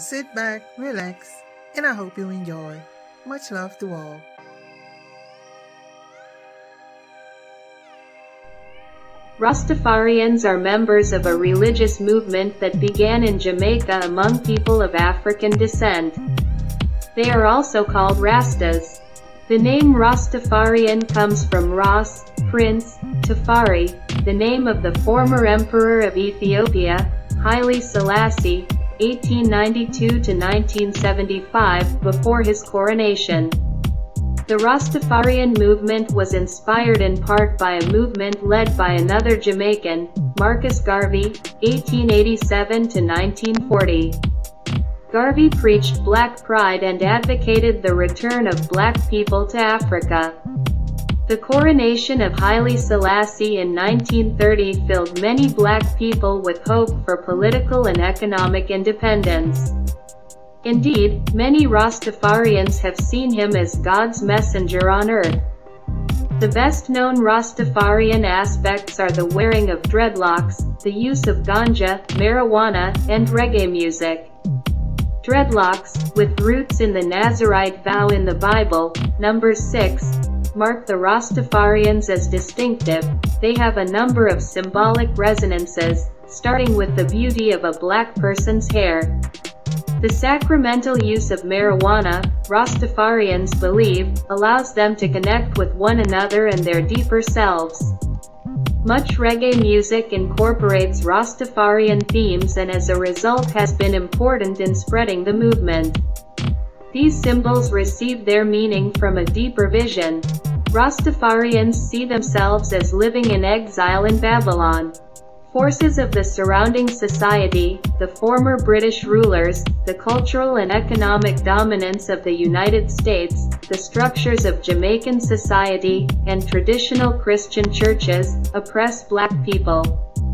sit back, relax, and I hope you enjoy. Much love to all. Rastafarians are members of a religious movement that began in Jamaica among people of African descent. They are also called Rastas. The name Rastafarian comes from Ras, Prince, Tafari, the name of the former emperor of Ethiopia, Haile Selassie, 1892 to 1975, before his coronation. The Rastafarian movement was inspired in part by a movement led by another Jamaican, Marcus Garvey, 1887 to 1940. Garvey preached black pride and advocated the return of black people to Africa. The coronation of Haile Selassie in 1930 filled many black people with hope for political and economic independence. Indeed, many Rastafarians have seen him as God's messenger on earth. The best-known Rastafarian aspects are the wearing of dreadlocks, the use of ganja, marijuana, and reggae music. Dreadlocks, with roots in the Nazirite vow in the Bible, Numbers 6, mark the Rastafarians as distinctive. They have a number of symbolic resonances, starting with the beauty of a black person's hair. The sacramental use of marijuana, Rastafarians believe, allows them to connect with one another and their deeper selves. Much reggae music incorporates Rastafarian themes and as a result has been important in spreading the movement. These symbols receive their meaning from a deeper vision. Rastafarians see themselves as living in exile in Babylon. Forces of the surrounding society, the former British rulers, the cultural and economic dominance of the United States, the structures of Jamaican society, and traditional Christian churches, oppress black people.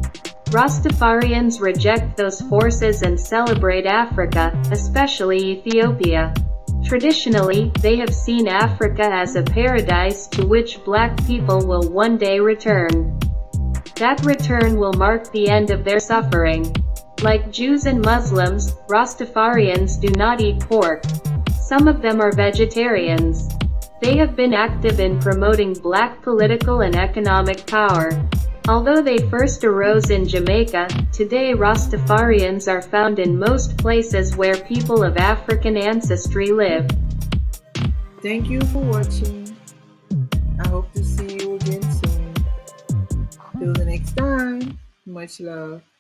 Rastafarians reject those forces and celebrate Africa, especially Ethiopia. Traditionally, they have seen Africa as a paradise to which black people will one day return. That return will mark the end of their suffering. Like Jews and Muslims, Rastafarians do not eat pork. Some of them are vegetarians. They have been active in promoting black political and economic power. Although they first arose in Jamaica, today Rastafarians are found in most places where people of African ancestry live. Thank you for watching. I hope to see you again soon. Till the next time, much love.